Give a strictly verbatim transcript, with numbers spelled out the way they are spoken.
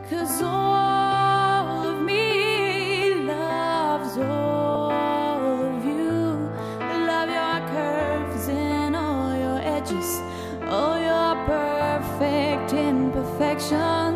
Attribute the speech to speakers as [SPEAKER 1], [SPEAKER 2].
[SPEAKER 1] 'cause all of me loves all of you. Love your curves and all your edges, all your perfect imperfections.